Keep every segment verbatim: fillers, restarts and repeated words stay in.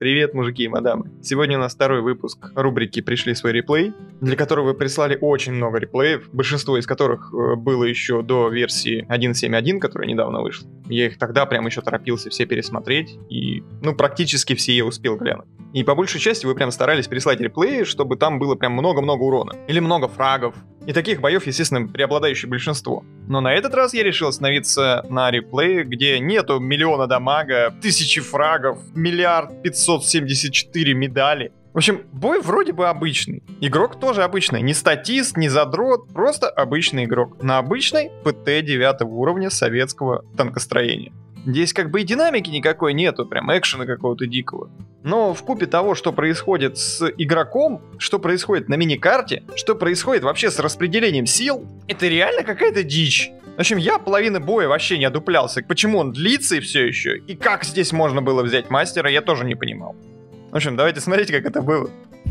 Привет, мужики и мадамы. Сегодня у нас второй выпуск рубрики «Пришли свой реплей», для которого вы прислали очень много реплеев, большинство из которых было еще до версии один точка семь точка один, которая недавно вышла. Я их тогда прям еще торопился все пересмотреть, и, ну, практически все я успел глянуть. И по большей части вы прям старались переслать реплеи, чтобы там было прям много-много урона. Или много фрагов. И таких боев, естественно, преобладающее большинство. Но на этот раз я решил остановиться на реплее, где нету миллиона дамага, тысячи фрагов, миллиард пятьсот семьдесят четыре медали. В общем, бой вроде бы обычный. Игрок тоже обычный. Не статист, не задрот, просто обычный игрок. На обычной ПТ девятого уровня советского танкостроения. Здесь как бы и динамики никакой нету, прям экшена какого-то дикого. Но вкупе того, что происходит с игроком, что происходит на миникарте, что происходит вообще с распределением сил, это реально какая-то дичь. В общем, я половины боя вообще не одуплялся. Почему он длится и все еще, и как здесь можно было взять мастера, я тоже не понимал. В общем, давайте смотрите, как это было.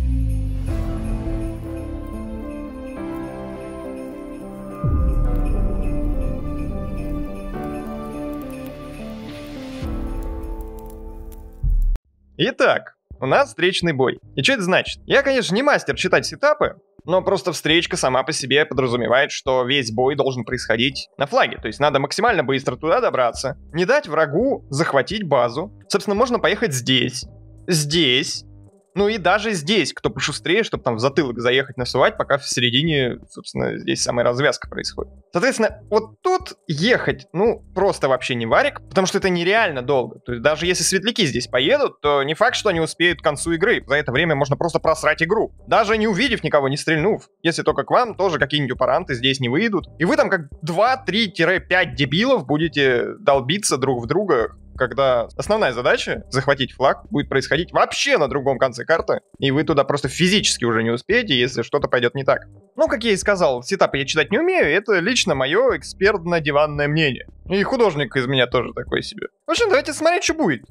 Итак, у нас встречный бой. И что это значит? Я, конечно, не мастер читать сетапы, но просто встречка сама по себе подразумевает, что весь бой должен происходить на флаге. То есть надо максимально быстро туда добраться, не дать врагу захватить базу. Собственно, можно поехать здесь, здесь. Ну и даже здесь, кто пошустрее, чтобы там в затылок заехать, насувать, пока в середине, собственно, здесь самая развязка происходит. Соответственно, вот тут ехать, ну, просто вообще не варик, потому что это нереально долго. То есть даже если светляки здесь поедут, то не факт, что они успеют к концу игры. За это время можно просто просрать игру. Даже не увидев никого, не стрельнув. Если только к вам тоже какие-нибудь упоранты здесь не выйдут. И вы там как два-три-пять дебилов будете долбиться друг в друга, когда основная задача захватить флаг будет происходить вообще на другом конце карты, и вы туда просто физически уже не успеете, если что-то пойдет не так. Ну, как я и сказал, сетапы я читать не умею, это лично мое экспертно-диванное мнение. И художник из меня тоже такой себе. В общем, давайте смотреть, что будет.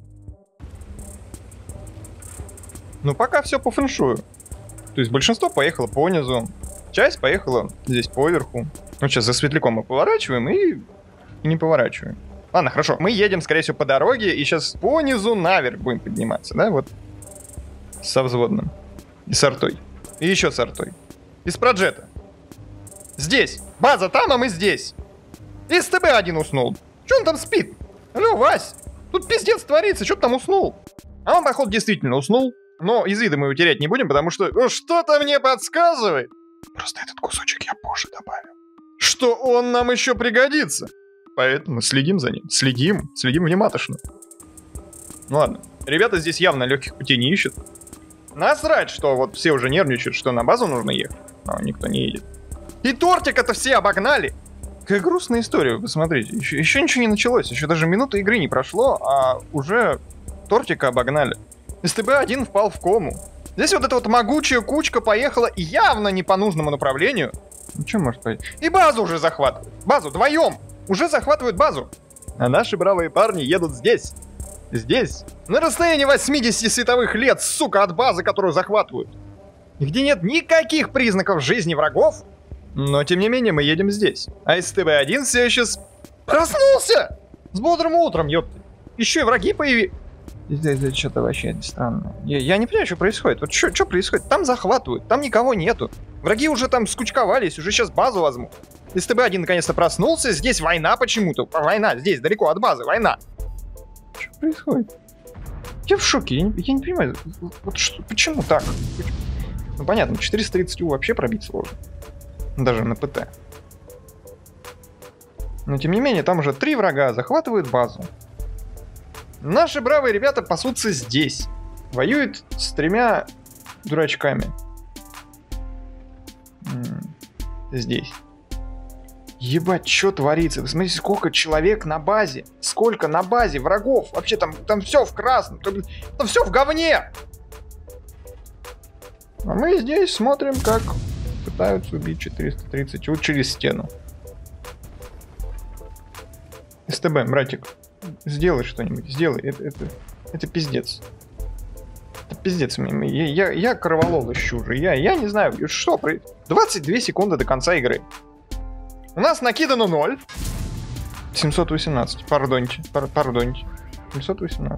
Ну, пока все по фэншую. То есть большинство поехало по низу, часть поехала здесь поверху. Ну, сейчас за светляком мы поворачиваем и, и не поворачиваем. Ладно, хорошо, мы едем, скорее всего, по дороге, и сейчас по низу наверх будем подниматься, да, вот. Со взводным. И с артой. И еще с артой. И с проджета. Здесь. База там, а мы здесь. И СТБ один уснул. Че он там спит? Алло, Вась, тут пиздец творится, что ты там уснул? А он, походу, действительно уснул. Но из вида мы его терять не будем, потому что ну, что-то мне подсказывает. Просто этот кусочек я позже добавлю. Что он нам еще пригодится. Поэтому следим за ним. Следим. Следим внимательно. Ну ладно. Ребята здесь явно легких путей не ищут. Насрать, что вот все уже нервничают, что на базу нужно ехать. Но никто не едет. И тортик-то все обогнали. Какая грустная история, вы посмотрите. Еще, еще ничего не началось. Еще даже минуты игры не прошло, а уже тортика обогнали. СТБ один впал в кому. Здесь вот эта вот могучая кучка поехала явно не по нужному направлению. Ну что может быть? И базу уже захватывают. Базу вдвоем. Уже захватывают базу. А наши бравые парни едут здесь. Здесь. На расстоянии восьмидесяти световых лет, сука, от базы, которую захватывают. И где нет никаких признаков жизни врагов. Но, тем не менее, мы едем здесь. А СТБ один все еще с... проснулся! С бодрым утром, ёпты. Еще и враги появились. Это что-то вообще странное. Я, я не понимаю, что происходит. Вот что происходит? Там захватывают, там никого нету. Враги уже там скучковались, уже сейчас базу возьмут. СТБ один наконец-то проснулся, здесь война почему-то. Война, здесь, далеко от базы, война. Что происходит? Я в шоке, я не, я не понимаю. Вот что, почему так? Ну понятно, четыреста тридцать У вообще пробить сложно. Даже на ПТ. Но тем не менее, там уже три врага захватывают базу. Наши бравые ребята пасутся здесь. Воюют с тремя дурачками. Здесь. Ебать, что творится? Вы смотрите, сколько человек на базе. Сколько на базе врагов. Вообще там, там все в красном. Там, там все в говне. А мы здесь смотрим, как пытаются убить четыреста тридцать У через стену. СТБ, братик, сделай что-нибудь. Сделай. Это, это, это пиздец. Это пиздец. Я, я, я кроволол ищу же. Я, я не знаю, что происходит. двадцать две секунды до конца игры. У нас накидано ноль. семьсот восемнадцать. Пардоньте. Пар, пардоньте. семьсот восемнадцать.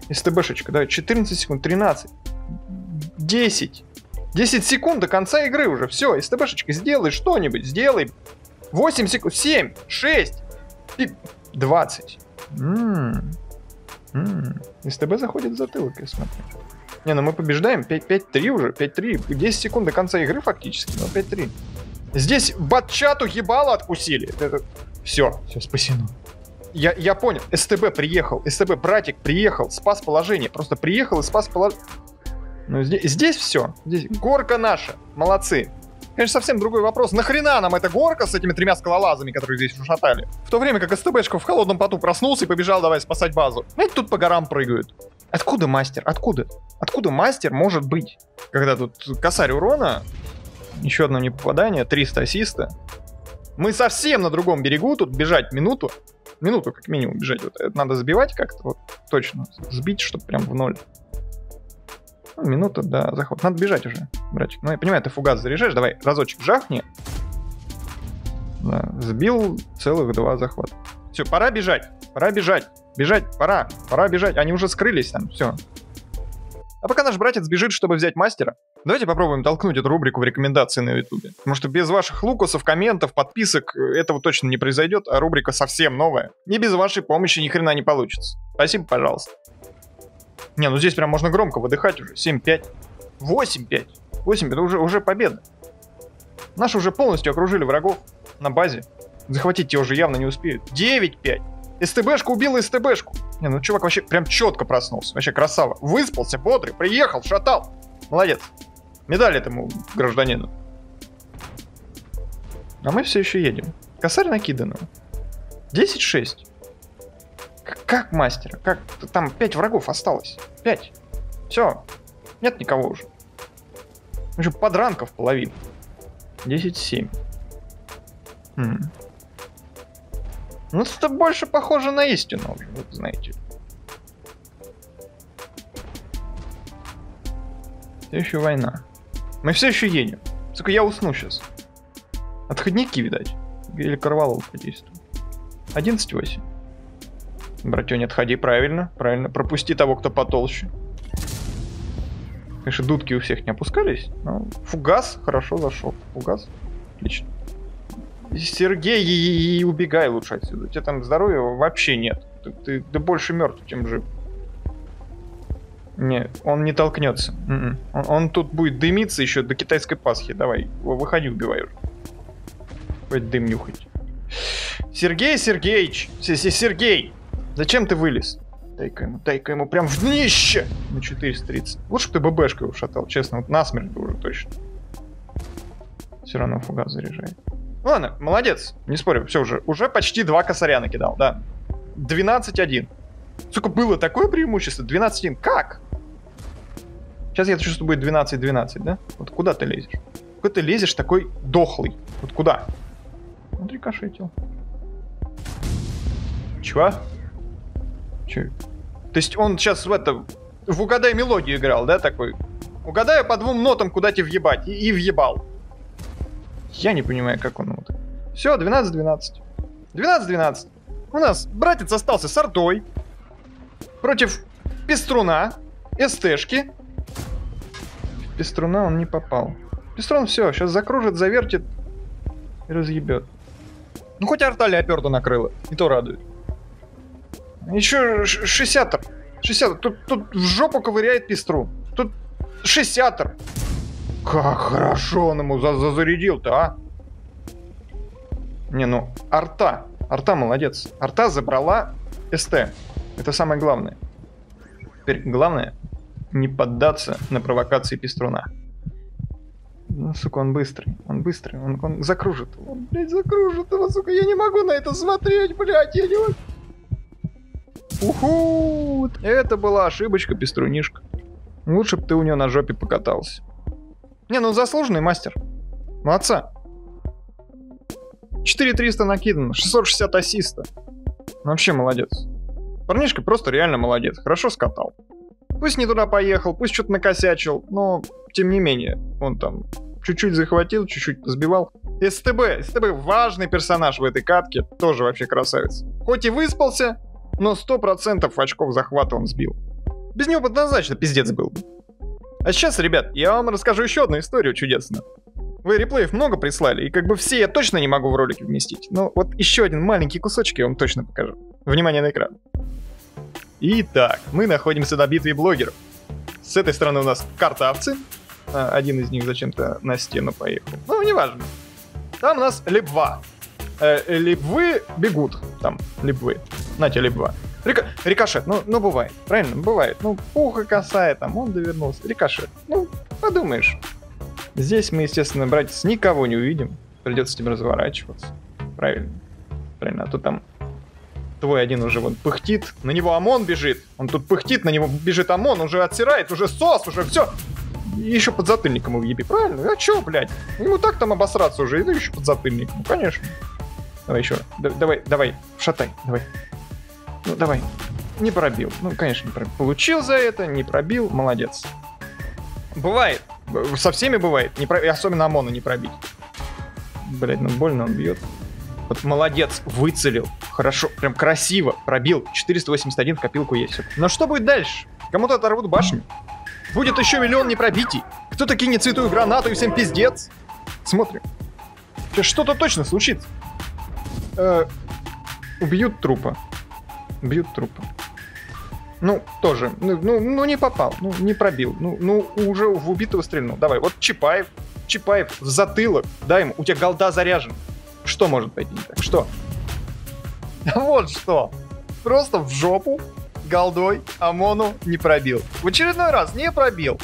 СТБшечка, давай, четырнадцать секунд, тринадцать, десять. десять секунд до конца игры уже. Все, СТБшечка, сделай что-нибудь, сделай. восемь секунд, семь, шесть, двадцать. М-м-м. М-м. СТБ заходит в затылок, я смотрю. Не, ну мы побеждаем, пять три уже, пять три, десять секунд до конца игры фактически, но пять три. Здесь батчату ебало откусили. Это... Все, все спасено. Я, я понял, СТБ приехал, СТБ братик приехал, спас положение, просто приехал и спас положение. Ну здесь, здесь все, здесь горка наша, молодцы. Конечно, совсем другой вопрос, нахрена нам эта горка с этими тремя скалолазами, которые здесь ушатали? В то время как СТБшка в холодном поту проснулся и побежал давай спасать базу. Знаете, тут по горам прыгают. Откуда мастер? Откуда? Откуда мастер может быть? Когда тут косарь урона, еще одно непопадание, триста ассиста. Мы совсем на другом берегу, тут бежать минуту. Минуту как минимум бежать. Вот это надо забивать как-то, вот точно. Сбить, чтобы прям в ноль. Ну, минута, да, заход. Надо бежать уже, братчик. Ну, я понимаю, ты фугас заряжаешь. Давай, разочек жахни. Да, сбил целых два захвата. Все, пора бежать. Пора бежать. Бежать, пора. Пора бежать. Они уже скрылись там, все. А пока наш братец бежит, чтобы взять мастера, давайте попробуем толкнуть эту рубрику в рекомендации на ютубе. Потому что без ваших лукасов, комментов, подписок этого точно не произойдет, а рубрика совсем новая. И без вашей помощи ни хрена не получится. Спасибо, пожалуйста. Не, ну здесь прям можно громко выдыхать уже. семь пять. восемь пять. восемь пять, это уже, уже победа. Наши уже полностью окружили врагов на базе. Захватить те уже явно не успеют. девять пять. СТБшка убила СТБшку. Не, ну чувак вообще прям четко проснулся. Вообще красава. Выспался, бодрый, приехал, шатал. Молодец. Медаль этому гражданину. А мы все еще едем. Косарь накиданного. десять шесть. Как мастера? Как? Там пять врагов осталось. пять. Все. Нет никого уже. Еще подранков половина. десять семь. Хм. Ну, это больше похоже на истину уже, вот знаете. Все еще война. Мы все еще едем. Сука, я усну сейчас. Отходники, видать. Или Корвалол подействует. одиннадцать восемь. Братёнь, отходи, правильно. Правильно. Пропусти того, кто потолще. Конечно, дудки у всех не опускались. Но фугас хорошо зашел. Фугас. Отлично. Сергей, и, и убегай лучше отсюда. У тебя там здоровья вообще нет. Ты, ты, ты больше мертв, чем жив. Нет, он не толкнется. Он, он тут будет дымиться еще до китайской Пасхи. Давай, выходи, убивай уже. Хоть дым нюхать. Сергей Сергеевич! Сергей! Зачем ты вылез? Дай-ка ему, дай-ка ему прям в днище! На четыреста тридцать. Лучше бы ты ББшкой ушатал, честно. Вот насмерть бы уже точно. Все равно фугас заряжает. Ладно, молодец, не спорю, все уже, уже почти два косаря накидал, да. двенадцать один. Сука, было такое преимущество, двенадцать один, как? Сейчас я чувствую, будет двенадцать двенадцать, да? Вот куда ты лезешь? Куда ты лезешь такой дохлый? Вот куда? Он рикошетил. Чего? Че? То есть он сейчас в это, в угадай мелодию играл, да, такой? Угадаю по двум нотам, куда тебе въебать, и, и въебал. Я не понимаю, как он вот. Все, двенадцать двенадцать. двенадцать двенадцать. У нас братец остался с артой. Против Пеструна. СТшки. Пеструна он не попал. Пеструн все, сейчас закружит, завертит и разъебет. Ну хоть арта леоперда накрыла. И то радует. Еще шестьдесят. шестьдесят. Тут, тут в жопу ковыряет Пеструн. Тут шестьдесят. Как хорошо он ему за зазарядил-то, а? Не, ну, арта. Арта молодец. Арта забрала СТ. Это самое главное. Теперь главное не поддаться на провокации Пеструна. Ну, сука, он быстрый. Он быстрый. Он, он закружит. Он, блядь, закружит его, сука. Я не могу на это смотреть, блядь. Я не могу. Уху! Это была ошибочка, Пеструнишка. Лучше бы ты у него на жопе покатался. Не, ну заслуженный мастер. Молодца. четыре триста накидано, шестьсот шестьдесят ассиста. Вообще молодец. Парнишка просто реально молодец. Хорошо скатал. Пусть не туда поехал, пусть что-то накосячил, но тем не менее, он там чуть-чуть захватил, чуть-чуть сбивал. СТБ, СТБ важный персонаж в этой катке, тоже вообще красавец. Хоть и выспался, но сто процентов очков захвата он сбил. Без него однозначно пиздец был. А сейчас, ребят, я вам расскажу еще одну историю чудесную. Вы реплеев много прислали, и как бы все я точно не могу в ролике вместить. Но вот еще один маленький кусочек я вам точно покажу. Внимание на экран. Итак, мы находимся на битве блогеров. С этой стороны у нас картавцы. Один из них зачем-то на стену поехал. Ну, неважно. Там у нас лебва. Э, лебвы бегут. Там, лебвы. На тебе лебва. Рика... Рикошет, ну, ну бывает, правильно? Бывает. Ну, пуха касает, там, он довернулся. Рикошет. Ну, подумаешь. Здесь мы, естественно, братец, никого не увидим. Придется тебе разворачиваться. Правильно. Правильно, а то там твой один уже вот пыхтит, на него ОМОН бежит. Он тут пыхтит, на него бежит ОМОН, уже отсирает, уже сос, уже все. И еще под затыльником уеби, правильно? А че, блядь? Ему так там обосраться уже, и еще под затыльником, ну, конечно. Давай еще, да, давай, давай, шатай, давай. Ну, давай. Не пробил. Ну, конечно, не пробил. Получил за это, не пробил, молодец. Бывает. Со всеми бывает. Не про... Особенно ОМОНа не пробить. Блять, ну больно он бьет. Вот молодец, выцелил. Хорошо, прям красиво пробил. четыреста восемьдесят один в копилку есть. Но что будет дальше? Кому-то оторвут башню. Будет еще миллион непробитий. Кто-то кинет святую гранату и всем пиздец. Смотрим. Сейчас что-то точно случится. Э-э- убьют трупа. Бьют трупа. Ну, тоже. Ну, ну, ну, не попал. Ну, не пробил. Ну, ну, уже в убитого стрельнул. Давай, вот Чапаев. Чапаев в затылок. Дай ему. У тебя голда заряжена. Что может пойти не так? Что? Вот что. Просто в жопу голдой ОМОНу не пробил. В очередной раз не пробил.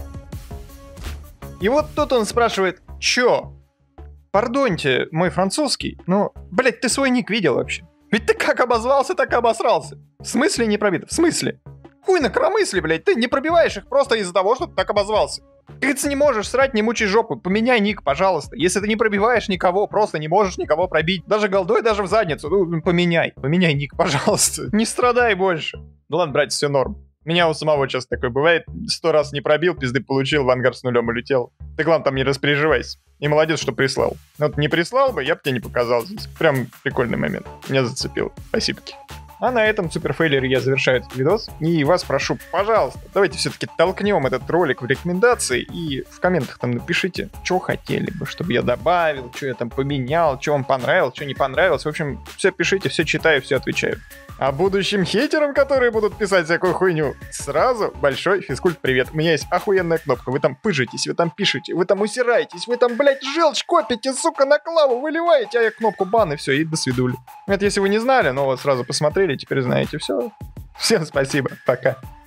И вот тут он спрашивает, чё? Пардоньте, мой французский, но, блядь, ты свой ник видел вообще? Ведь ты как обозвался, так и обосрался. В смысле не пробит? В смысле? Хуй на коромысле, блядь, ты не пробиваешь их просто из-за того, что ты так обозвался. Ты, говорится, не можешь срать, не мучай жопу. Поменяй ник, пожалуйста. Если ты не пробиваешь никого, просто не можешь никого пробить. Даже голдой, даже в задницу. Ну, поменяй. Поменяй ник, пожалуйста. Не страдай больше. Ну ладно, братья, все норм. Меня у самого часто такое бывает. Сто раз не пробил, пизды получил, в ангар с нулем улетел. Ты, главное, там не распереживайся. И молодец, что прислал. Вот не прислал бы, я бы тебе не показал здесь. Прям прикольный момент. Меня зацепил. Спасибо. А на этом суперфейлере я завершаю этот видос. И вас прошу, пожалуйста, давайте все-таки толкнем этот ролик в рекомендации. И в комментах там напишите, что хотели бы, чтобы я добавил, что я там поменял, что вам понравилось, что не понравилось. В общем, все пишите, все читаю, все отвечаю. А будущим хейтерам, которые будут писать всякую хуйню, сразу большой физкульт-привет. У меня есть охуенная кнопка. Вы там пыжитесь, вы там пишете, вы там усираетесь, вы там, блядь, желчь копите, сука, на клаву выливаете, а я кнопку бан, и все, и до свидули. Это если вы не знали, но вот сразу посмотрели, теперь знаете все. Всем спасибо, пока.